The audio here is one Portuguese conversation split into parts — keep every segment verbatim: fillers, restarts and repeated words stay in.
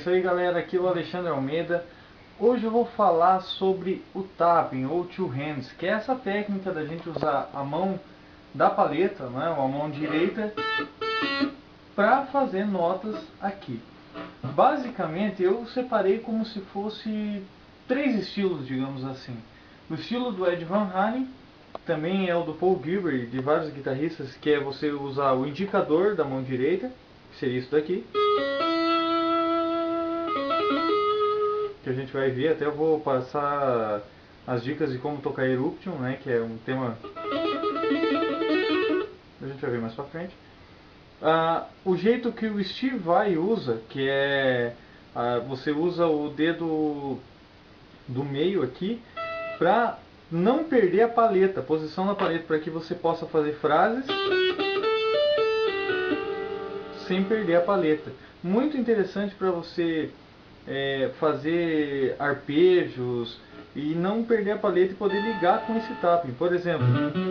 isso aí, galera, aqui é o Alexandre Almeida. Hoje eu vou falar sobre o tapping ou two hands, que é essa técnica da gente usar a mão da paleta, né, a mão direita, para fazer notas aqui. Basicamente eu separei como se fosse três estilos, digamos assim. O estilo do Ed Van Halen, também é o do Paul Gilbert, de vários guitarristas, que é você usar o indicador da mão direita, que seria isso daqui, que a gente vai ver. Até eu vou passar as dicas de como tocar Eruption, né, que é um tema a gente vai ver mais pra frente. Ah, o jeito que o Steve Vai usa, que é ah, você usa o dedo do meio aqui para não perder a paleta, a posição da paleta, para que você possa fazer frases sem perder a paleta. Muito interessante para você é, fazer arpejos e não perder a paleta e poder ligar com esse tapping. Por exemplo,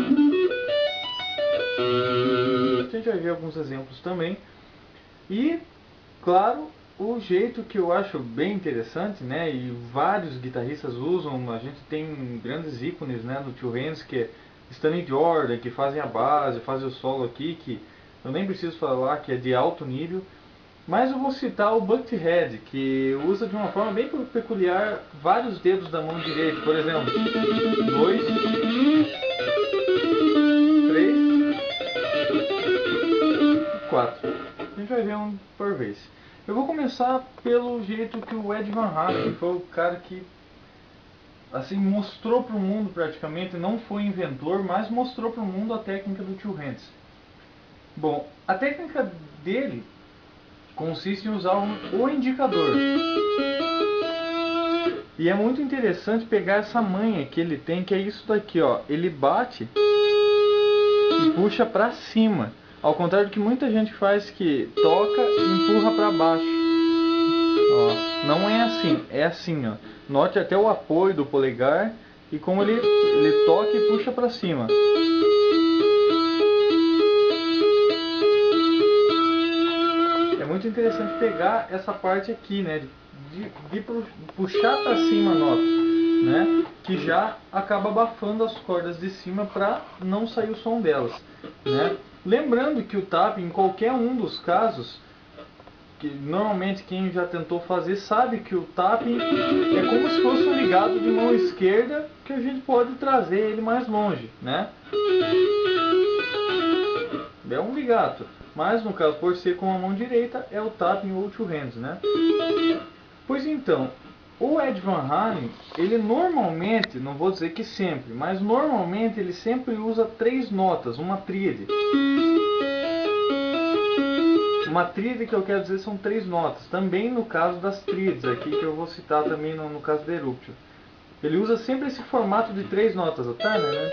a gente vai ver alguns exemplos também. E, claro, o jeito que eu acho bem interessante, né, e vários guitarristas usam, a gente tem grandes ícones, né, no Two Hands, que é Stanley Jordan, que fazem a base, fazem o solo aqui, que eu nem preciso falar que é de alto nível. Mas eu vou citar o Buckethead, que usa de uma forma bem peculiar vários dedos da mão direita. Por exemplo, dois, três, quatro. A gente vai ver um por vez. Eu vou começar pelo jeito que o Ed Van Halen, que foi o cara que assim mostrou para o mundo praticamente, não foi inventor, mas mostrou para o mundo a técnica do Two Hands. Bom, a técnica dele consiste em usar um, o indicador. E é muito interessante pegar essa manha que ele tem, que é isso daqui, ó. Ele bate e puxa para cima. Ao contrário do que muita gente faz, que toca e empurra para baixo. Ó, não é assim, é assim, ó. Note até o apoio do polegar e como ele, ele toca e puxa para cima. É muito interessante pegar essa parte aqui, né, de, de puxar para cima a nota, né, que já acaba abafando as cordas de cima para não sair o som delas, né. Lembrando que o tapping, em qualquer um dos casos, que normalmente quem já tentou fazer sabe que o tapping é como se fosse um ligado de mão esquerda, que a gente pode trazer ele mais longe, né. É um ligato, mas no caso, por ser com a mão direita, é o tapping ou two hands, né? Pois então, o Ed Van Halen, ele normalmente, não vou dizer que sempre, mas normalmente ele sempre usa três notas, uma tríade. Uma tríade que eu quero dizer são três notas, também no caso das tríades aqui, que eu vou citar também no, no caso do Eruption. Ele usa sempre esse formato de três notas, o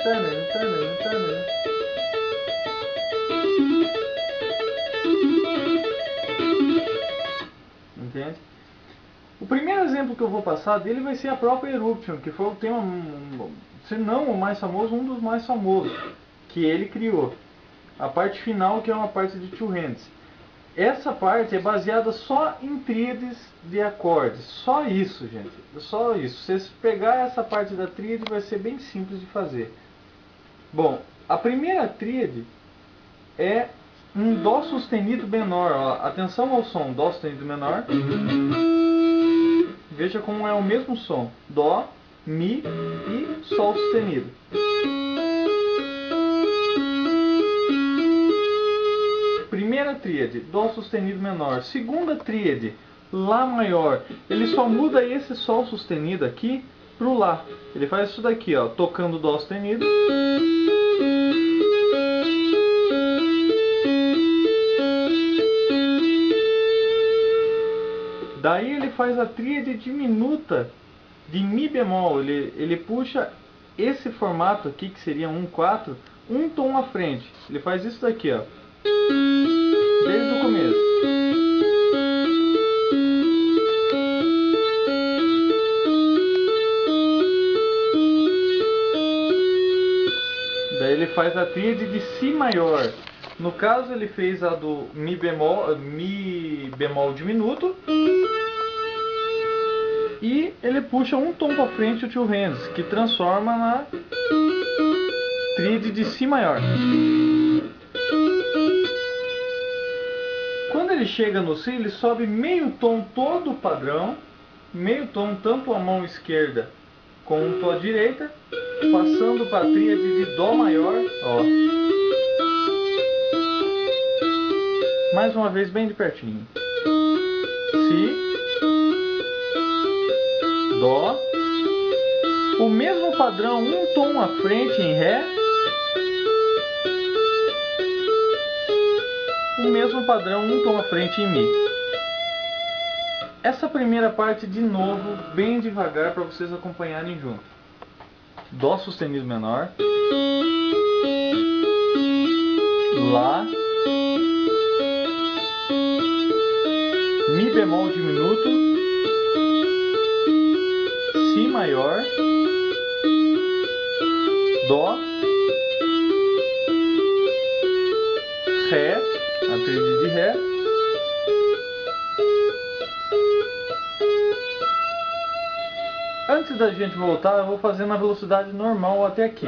entende? O primeiro exemplo que eu vou passar dele vai ser a própria Eruption, que foi o tema, se não o mais famoso, um dos mais famosos que ele criou. A parte final, que é uma parte de two hands. Essa parte é baseada só em tríades de acordes, só isso, gente, só isso. Se você pegar essa parte da tríade, vai ser bem simples de fazer. Bom, a primeira tríade é um Dó sustenido menor, ó. Atenção ao som, Dó sustenido menor. Veja como é o mesmo som, Dó, Mi e Sol sustenido. Primeira tríade, Dó sustenido menor. Segunda tríade, Lá maior. Ele só muda esse Sol sustenido aqui pro Lá. Ele faz isso daqui, ó, tocando Dó sustenido. Daí ele faz a tríade diminuta de Mi bemol. Ele, ele puxa esse formato aqui, que seria um quatro, um tom à frente. Ele faz isso daqui, ó, desde o começo. Daí ele faz a tríade de Si maior. No caso ele fez a do Mi bemol, Mi bemol diminuto. E ele puxa um tom para frente o two hands, que transforma na tríade de Si maior. Quando ele chega no Si, ele sobe meio tom todo padrão, meio tom tanto a mão esquerda quanto a direita, passando para a tríade de Dó maior, ó. Mais uma vez bem de pertinho. Si, Dó, o mesmo padrão um tom à frente em Ré, o mesmo padrão um tom à frente em Mi. Essa primeira parte de novo, bem devagar para vocês acompanharem junto. Dó sustenido menor, Lá, Mi bemol diminuto, Si maior, Dó, Ré, a tríade de Ré, antes da gente voltar, eu vou fazer na velocidade normal até aqui.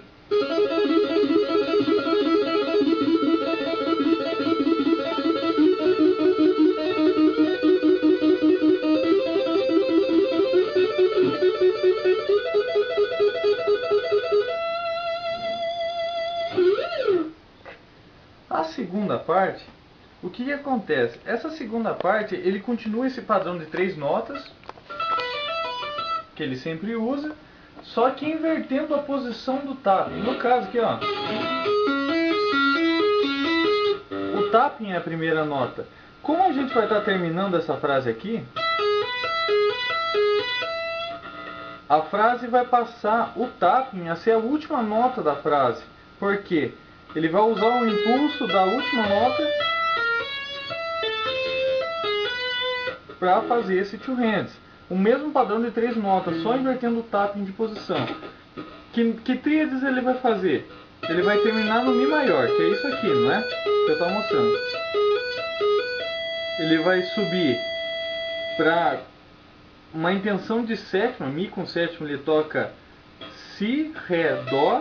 A segunda parte, o que, que acontece? Essa segunda parte, ele continua esse padrão de três notas, que ele sempre usa, só que invertendo a posição do tapping. No caso aqui, ó, o tapping é a primeira nota. Como a gente vai estar terminando essa frase aqui, a frase vai passar o tapping a ser a última nota da frase. Por quê? Ele vai usar o impulso da última nota para fazer esse two hands. O mesmo padrão de três notas, só invertendo o tapping de posição. Que, que tríades ele vai fazer? Ele vai terminar no Mi maior, que é isso aqui, não é? Que eu estava mostrando. Ele vai subir para uma intenção de sétima, Mi com sétima, ele toca Si, Ré, Dó.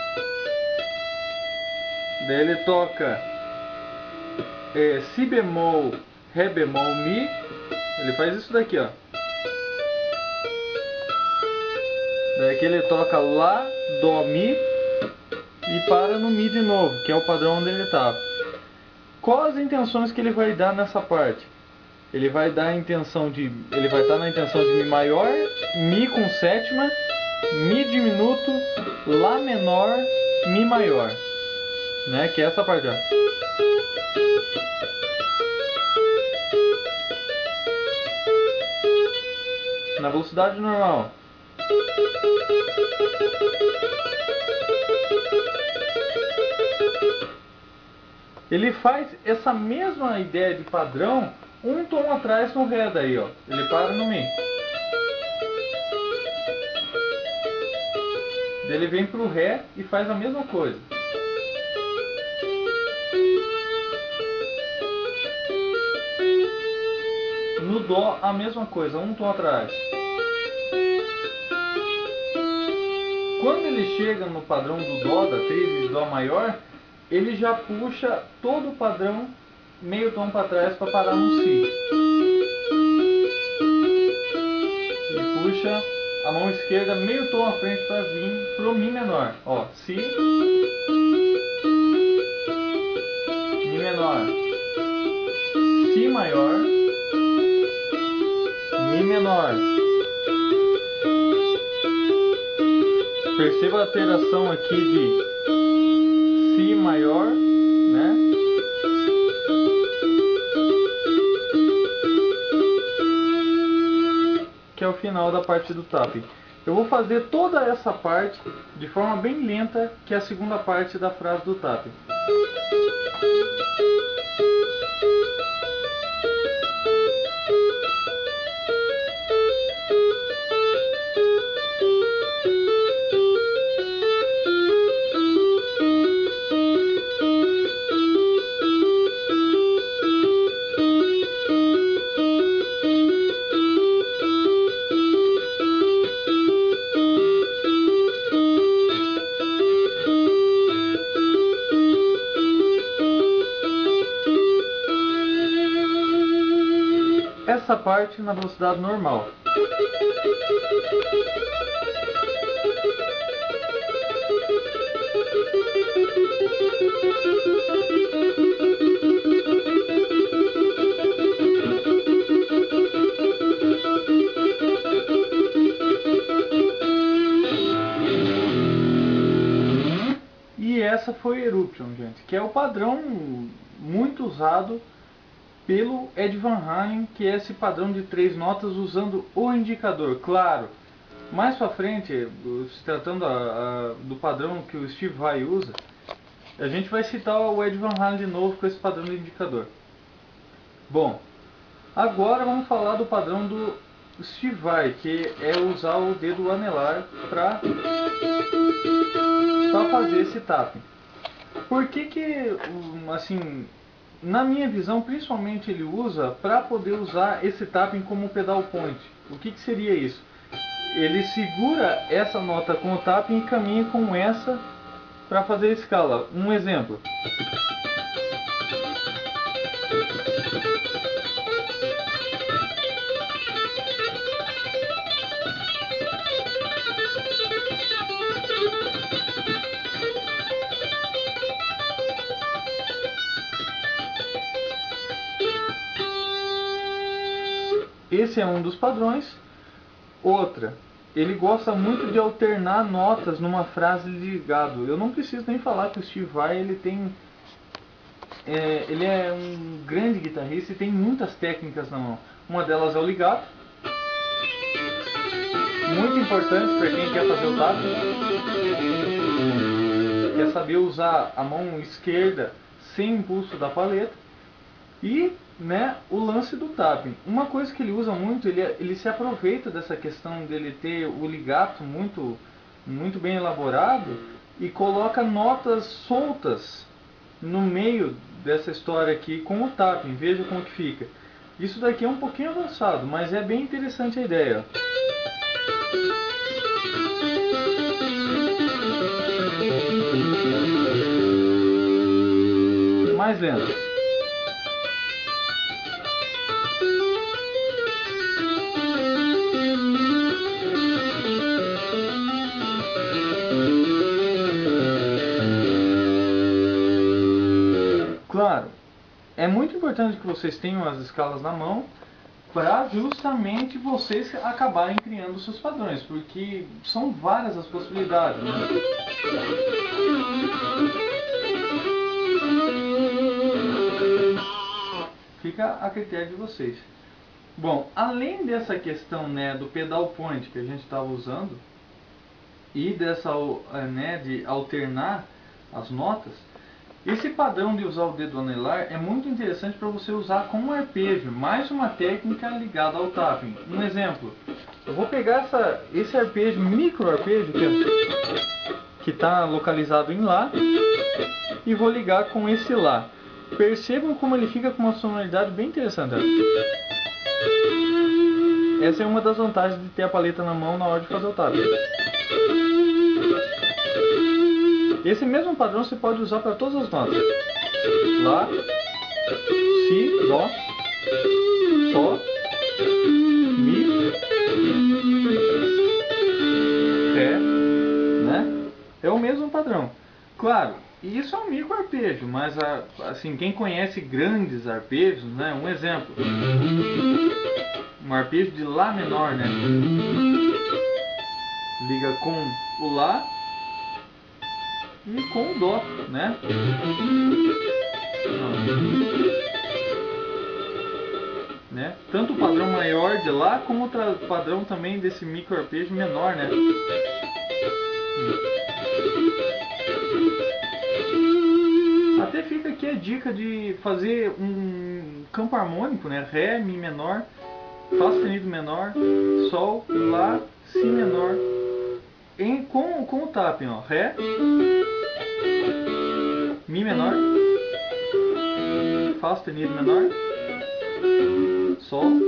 Daí ele toca é, Si bemol, Ré bemol, Mi. Ele faz isso daqui, ó. Daí aqui ele toca Lá, Dó, Mi e para no Mi de novo, que é o padrão onde ele estava. Quais as intenções que ele vai dar nessa parte? Ele vai dar a intenção de, ele vai estar na intenção de Mi maior, Mi com sétima, Mi diminuto, Lá menor, Mi maior, né? Que é essa parte, ó. Na velocidade normal. Ele faz essa mesma ideia de padrão um tom atrás no Ré daí, ó. Ele para no Mi. Ele vem pro Ré e faz a mesma coisa. No Dó a mesma coisa, um tom atrás. Quando ele chega no padrão do Dó, da tríade de Dó maior, ele já puxa todo o padrão meio tom para trás para parar no Si. Ele puxa a mão esquerda meio tom à frente para vir pro Mi menor. Ó, Si, Mi menor, Si maior, Mi menor. Perceba a alteração aqui de Si maior, né? Que é o final da parte do tapping. Eu vou fazer toda essa parte de forma bem lenta, que é a segunda parte da frase do tapping. parte na velocidade normal. E essa foi Eruption, gente, que é o padrão muito usado pelo Ed Van Halen, que é esse padrão de três notas usando o indicador. Claro, mais pra frente, se tratando a, a, do padrão que o Steve Vai usa, a gente vai citar o Ed Van Halen de novo com esse padrão de indicador. Bom, agora vamos falar do padrão do Steve Vai, que é usar o dedo anelar para fazer esse tapping. Por que que, assim, na minha visão, principalmente ele usa para poder usar esse tapping como pedal point? O que que seria isso? Ele segura essa nota com o tapping e caminha com essa para fazer a escala. Um exemplo. Esse é um dos padrões. Outra, ele gosta muito de alternar notas numa frase ligado. Eu não preciso nem falar que o Steve Vai, ele tem é, ele é um grande guitarrista e tem muitas técnicas na mão. Uma delas é o ligato, muito importante para quem quer fazer o tapping, quer saber usar a mão esquerda sem impulso da paleta. E, né, o lance do tapping. Uma coisa que ele usa muito, ele, ele se aproveita dessa questão dele ter o ligato muito, muito bem elaborado e coloca notas soltas no meio dessa história aqui com o tapping. Veja como que fica. Isso daqui é um pouquinho avançado, mas é bem interessante a ideia. Mais lento. Claro, é muito importante que vocês tenham as escalas na mão para justamente vocês acabarem criando seus padrões, porque são várias as possibilidades, né? Fica a critério de vocês. Bom, além dessa questão, né, do pedal point que a gente estava usando e dessa, né, de alternar as notas, esse padrão de usar o dedo anelar é muito interessante para você usar como arpejo, mais uma técnica ligada ao tapping. Um exemplo, eu vou pegar essa, esse arpejo, micro arpejo, que está localizado em Lá, e vou ligar com esse Lá. Percebam como ele fica com uma sonoridade bem interessante. Essa é uma das vantagens de ter a paleta na mão na hora de fazer o tapping. Esse mesmo padrão você pode usar para todas as notas. Lá, Si, Dó, Sol, Mi, Ré, né? É o mesmo padrão. Claro, isso é um micro arpejo, mas a, assim, quem conhece grandes arpejos, né? Um exemplo. Um arpejo de Lá menor, né? Liga com o Lá e com o Dó, né? Né? Tanto o padrão maior de Lá como o padrão também desse micro arpejo menor, né? Até fica aqui a dica de fazer um campo harmônico, né? Ré, Mi menor, Fá sustenido menor, Sol, Lá, Si menor, em, com, com o tapping, ó. Ré, Mi menor, Fá sustenido menor, Sol,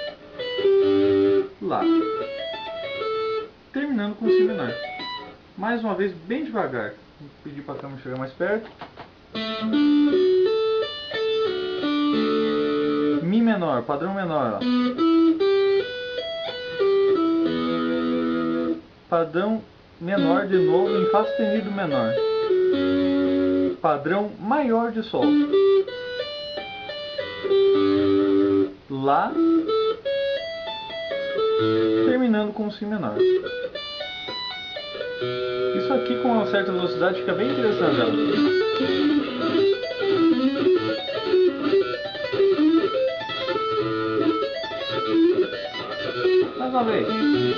Lá, terminando com Si menor. Mais uma vez, bem devagar. Vou pedir para a câmera chegar mais perto. Mi menor, padrão menor, ó. padrão menor de novo em Fá sustenido menor, padrão maior de Sol, Lá, terminando com Si menor. Isso aqui com uma certa velocidade fica bem interessante, ó. Mais uma vez.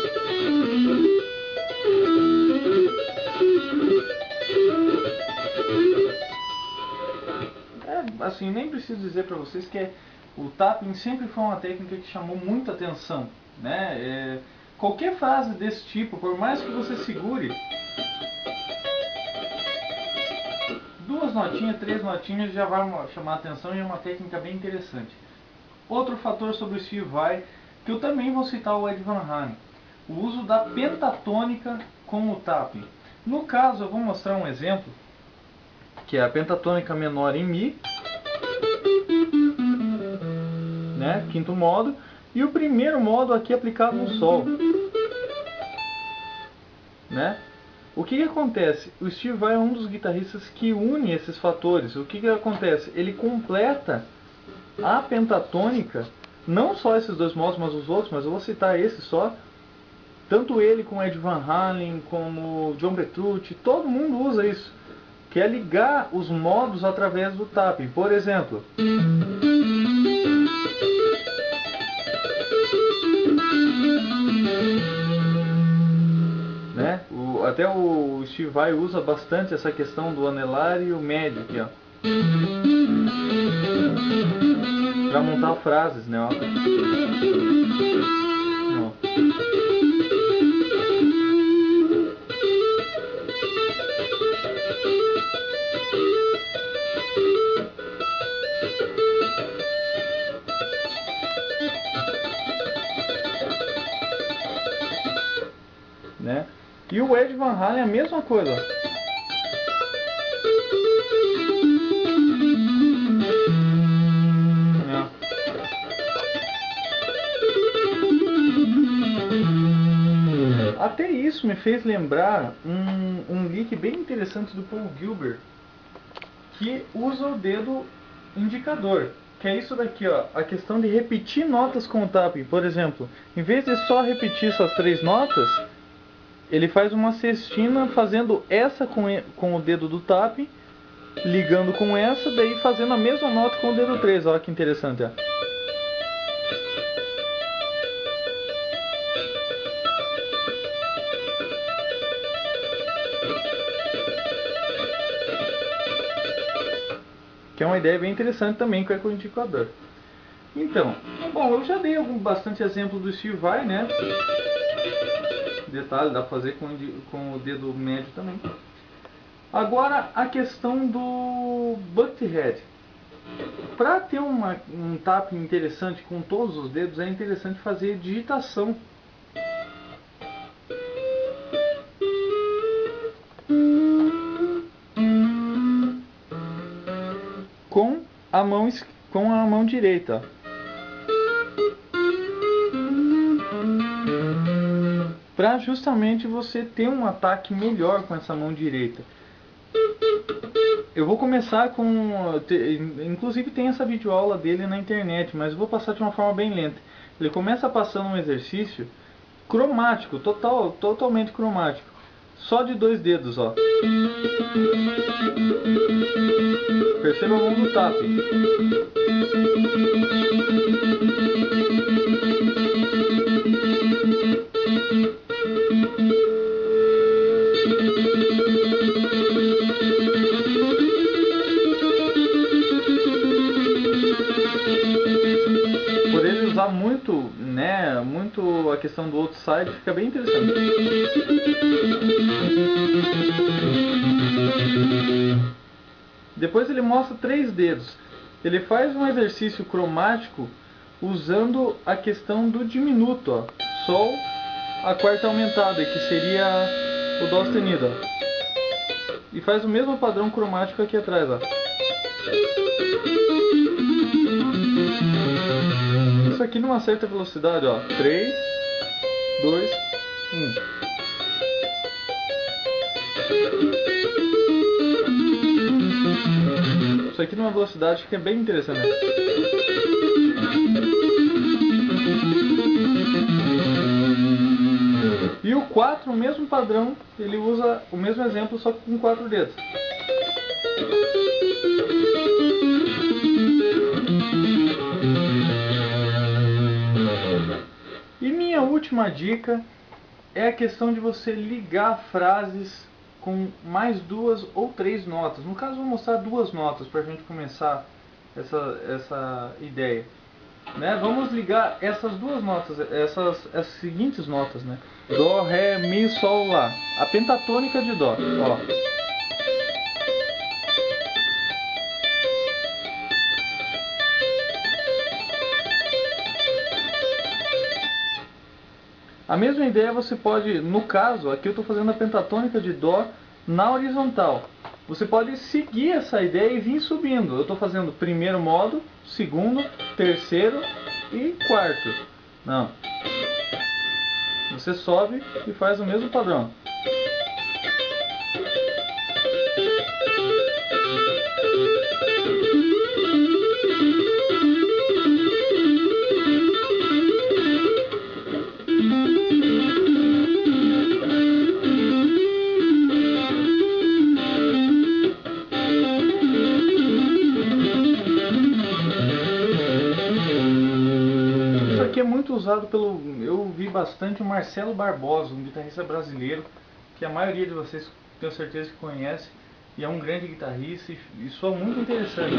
É, assim, nem preciso dizer para vocês que é, o tapping sempre foi uma técnica que chamou muita atenção, né? É, qualquer frase desse tipo, por mais que você segure duas notinhas, três notinhas, já vai chamar a atenção e é uma técnica bem interessante. Outro fator sobre o Steve Vai, que eu também vou citar o Ed Van Halen, o uso da pentatônica com o tapping. No caso, eu vou mostrar um exemplo, que é a pentatônica menor em Mi, né, quinto modo, e o primeiro modo aqui aplicado no Sol, né? O que que acontece? O Steve Vai é um dos guitarristas que une esses fatores. O que que acontece? Ele completa a pentatônica, não só esses dois modos, mas os outros, mas eu vou citar esse só. Tanto ele como Ed Van Halen, como John Petrucci, todo mundo usa isso, que é ligar os modos através do tapping. Por exemplo, né? O, até o Steve Vai usa bastante essa questão do anelar e o médio aqui, ó, para montar frases, né? Ó. Ó. Né? E o Ed Van Halen é a mesma coisa. É. Até isso me fez lembrar um, um lick bem interessante do Paul Gilbert, que usa o dedo indicador, que é isso daqui, ó, a questão de repetir notas com o tapping. Por exemplo, em vez de só repetir essas três notas, ele faz uma sextina fazendo essa com, com o dedo do tapping, ligando com essa, daí fazendo a mesma nota com o dedo três. Olha que interessante, ó. Que é uma ideia bem interessante também com o indicador. Então, bom, eu já dei algum, bastante exemplo do Steve Vai, né? Detalhe, dá pra fazer com, com o dedo médio também. Agora a questão do Butthead. Para ter uma, um tapping interessante com todos os dedos, é interessante fazer digitação. Com a mão, com a mão direita. Para justamente você ter um ataque melhor com essa mão direita. Eu vou começar com... Inclusive tem essa videoaula dele na internet, mas eu vou passar de uma forma bem lenta. Ele começa passando um exercício cromático, total, totalmente cromático. Só de dois dedos, ó. Perceba a mão do tapping. Por ele usar muito, né, muito a questão do outside, fica bem interessante. Depois ele mostra três dedos. Ele faz um exercício cromático usando a questão do diminuto, ó. Sol, a quarta aumentada, que seria o Dó sustenido, ó. E faz o mesmo padrão cromático aqui atrás, ó. Isso aqui numa certa velocidade, ó. três, dois, um. Isso aqui numa velocidade que é bem interessante, né? E o quatro, o mesmo padrão, ele usa o mesmo exemplo, só que com quatro dedos. E minha última dica é a questão de você ligar frases com mais duas ou três notas. No caso, vou mostrar duas notas para a gente começar essa, essa ideia. Né? Vamos ligar essas duas notas, essas, essas seguintes notas, né? Dó, Ré, Mi, Sol, Lá. A pentatônica de Dó. Ó. A mesma ideia você pode, no caso, aqui eu estou fazendo a pentatônica de Dó na horizontal. Você pode seguir essa ideia e vir subindo. Eu estou fazendo primeiro modo, segundo, terceiro e quarto. Não. Você sobe e faz o mesmo padrão. É muito usado pelo... Eu vi bastante o Marcelo Barbosa, um guitarrista brasileiro, que a maioria de vocês tenho certeza que conhece, e é um grande guitarrista e, e soa muito interessante.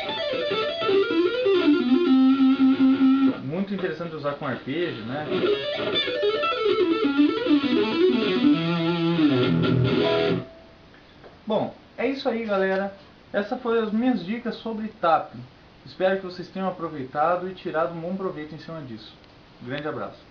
Muito interessante de usar com arpejo, né? Bom, é isso aí, galera. Essas foram as minhas dicas sobre tapping. Espero que vocês tenham aproveitado e tirado um bom proveito em cima disso. Um grande abraço.